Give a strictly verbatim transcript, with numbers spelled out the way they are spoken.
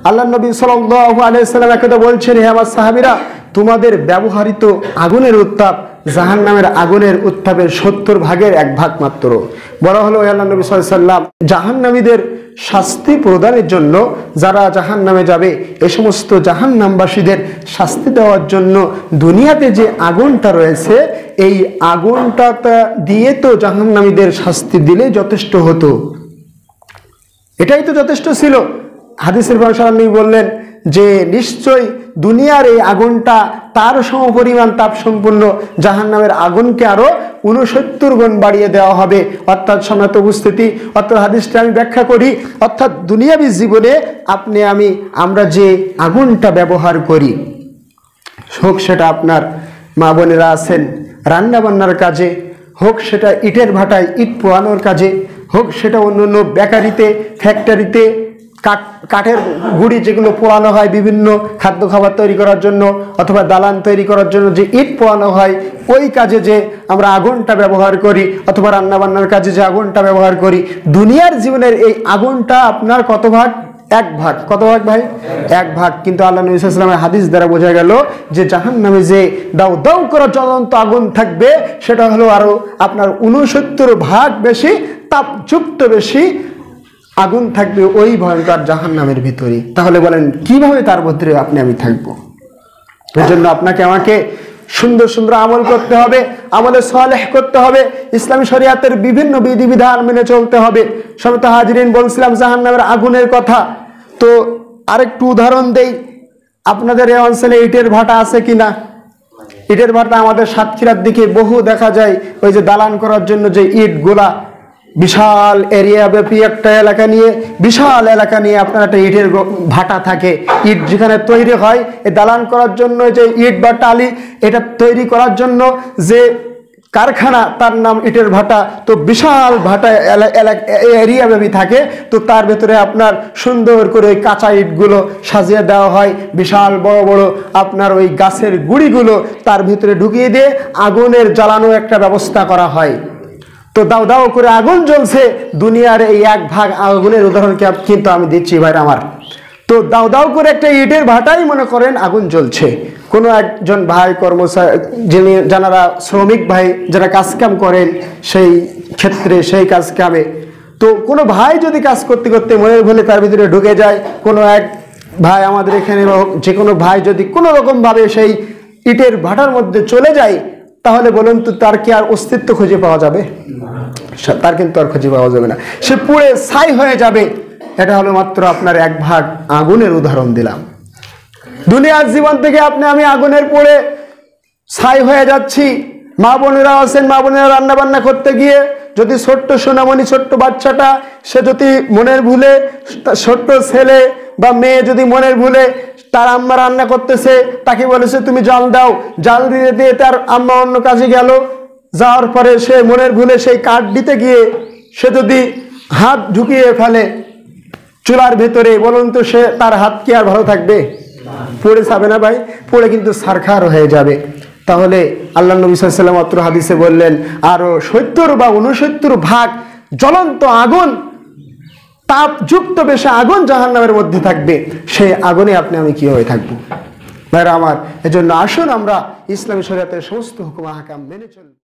আল্লাহ নবী সাল্লাল্লাহু আলাইহি ওয়াসাল্লাম একদা বলছেন, হে আমার সাহাবীরা, তোমাদের ব্যবহৃত আগুনের উত্তাপ জাহান্নামের আগুনের উত্তাপের সত্তর ভাগের এক ভাগ মাত্র। বলা হলো আল্লাহ নবী সাল্লাল্লাহু আলাইহি ওয়াসাল্লাম, জাহান্নামীদের শাস্তি প্রদানের জন্য, যারা জাহান্নামে যাবে এই সমস্ত জাহান্নামবাসীদের শাস্তি দেওয়ার জন্য দুনিয়াতে যে আগুনটা রয়েছে, এই আগুনটা দিয়ে তো জাহান্নামীদের শাস্তি দিলে যথেষ্ট হতো, এটাই তো যথেষ্ট ছিল। হাদিসের ভাষায় নবী বললেন যে নিশ্চয়ই দুনিয়ার এই আগুনটা তার সমপরিমাণ তাপ সম্পন্ন জাহান্নামের আগুনকে আরো ঊনসত্তর গুণ বাড়িয়ে দেওয়া হবে। অর্থাৎ সম্মানিত উপস্থিতি, অর্থাৎ হাদিসটা আমি ব্যাখ্যা করি, অর্থাৎ দুনিয়াবী জীবনে আপনি আমি আমরা যে আগুনটা ব্যবহার করি, হোক সেটা আপনার মা বোনেরা আছেন রান্না বান্নার কাজে, হোক সেটা ইটের ভাটায় ইট পোড়ানোর কাজে, হোক সেটা অন্য অন্য বেকারিতে, ফ্যাক্টরিতে কাঠ কাঠের গুঁড়ি যেগুলো পোড়ানো হয় বিভিন্ন খাদ্য খাবার তৈরি করার জন্য, অথবা দালান তৈরি করার জন্য যে ইট পোড়ানো হয়, ওই কাজে যে আমরা আগুনটা ব্যবহার করি, অথবা রান্নাবান্নার কাজে যে আগুনটা ব্যবহার করি, দুনিয়ার জীবনের এই আগুনটা আপনার কত ভাগ? এক ভাগ। কত ভাগ ভাই? এক ভাগ। কিন্তু আল্লাহ নবী সাল্লাল্লাহু আলাইহি ওয়াসাল্লামের হাদিস দ্বারা বোঝা গেল যে জাহান্নামে যে দাউ দাউ করে জ্বলন্ত আগুন থাকবে, সেটা হলো আরো আপনার ঊনসত্তর ভাগ বেশি তাপযুক্ত বেশি আগুন থাকবে ওই ভয়ঙ্কর জাহান্নামের ভিতরে। তাহলে বলেন কিভাবে তার ভিতরে আপনি আমি থাকবো? এর জন্য আপনাকে আমাকে সুন্দর সুন্দর আমল করতে হবে, আমলে সালেহ করতে হবে, ইসলামী শরিয়াতের বিভিন্ন বিধিবিধান মেনে চলতে হবে। সম্মানিত হাজিরিন, বলছিলাম জাহান্নামের আগুনের কথা। তো আরেকটু উদাহরণ দেই, আপনাদের এই অঞ্চলে ইটের ভাটা আছে কিনা? ইটের ভাটা আমাদের সাতক্ষীরার দিকে বহু দেখা যায়। ওই যে দালান করার জন্য যে ইট গোলা, বিশাল এরিয়া ব্যাপী একটা এলাকা নিয়ে, বিশাল এলাকা নিয়ে আপনার একটা ইটের ভাটা থাকে। ইট যেখানে তৈরি হয়, এই দালান করার জন্য যে ইট বা টালি, এটা তৈরি করার জন্য যে কারখানা, তার নাম ইটের ভাটা। তো বিশাল ভাটা এরিয়া ব্যাপী থাকে। তো তার ভেতরে আপনার সুন্দর করে ওই কাঁচা ইটগুলো সাজিয়ে দেওয়া হয়, বিশাল বড় বড় আপনার ওই গাছের গুঁড়িগুলো তার ভিতরে ঢুকিয়ে দিয়ে আগুনের জ্বালানো একটা ব্যবস্থা করা হয়। তো দাও দাও করে আগুন জ্বলছে, দুনিয়ার এই এক ভাগ আগুনের উদাহরণ কিন্তু আমি দিচ্ছি ভাই আমার। তো দাও দাও করে একটা ইটের ভাটাই মনে করেন আগুন জ্বলছে। কোনো একজন ভাই কর্মচারী, যিনি যারা শ্রমিক ভাই, যারা কাজ কাম করেন সেই ক্ষেত্রে, সেই কাজ কামে, তো কোনো ভাই যদি কাজ করতে করতে মনের ভুলে তার ভিতরে ঢুকে যায়, কোনো এক ভাই আমাদের এখানে যে কোনো ভাই যদি কোনো রকম ভাবে সেই ইটের ভাটার মধ্যে চলে যায়, তাহলে বলুন তো তার কি আর অস্তিত্ব খুঁজে পাওয়া যাবে? তার কিন্তু আর খুঁজে পাওয়া যাবে না, সে পুড়ে ছাই হয়ে যাবে। এটা হলো মাত্র আপনার এক ভাগ আগুনের উদাহরণ দিলাম। দুনিয়ার জীবন থেকে আপনি আমি আগুনের পুড়ে ছাই হয়ে যাচ্ছি। মা বোনেরা আছেন, মা বোনেরা রান্না বান্না করতে গিয়ে যদি ছোট্ট সোনামণি, ছোট্ট বাচ্চাটা, সে যদি মনের ভুলে, ছোট্ট ছেলে বা মেয়ে যদি মনের ভুলে তার আম্মা রান্না করতেছে, তাকে বলেছে তুমি জাল দাও, জাল দিয়ে দিয়ে তার আম্মা অন্য কাজে গেল, যাওয়ার পরে সে মনের ভুলে সেই কাঠ দিতে গিয়ে সে যদি হাত ঢুকিয়ে ফেলে চুলার ভেতরে, বলুন তো সে তার হাত কি আর ভালো থাকবে? পড়ে যাবে না ভাই, পড়ে কিন্তু সারখার হয়ে যাবে। তাহলে আল্লাহ নবী সাল্লাল্লাহু আলাইহি ওয়াসাল্লাম মাত্র হাদিসে বললেন আরো সত্তর বা ঊনসত্তর ভাগ জ্বলন্ত আগুন, তাপযুক্ত বেশি আগুন জাহান্নামের মধ্যে থাকবে। সেই আগুনে আপনি আমি কিভাবে থাকবো ভাইরা আমার? এজন্য আসুন আমরা ইসলামী শরিয়াতের সমস্ত হুকুম আহকাম মেনে চলি।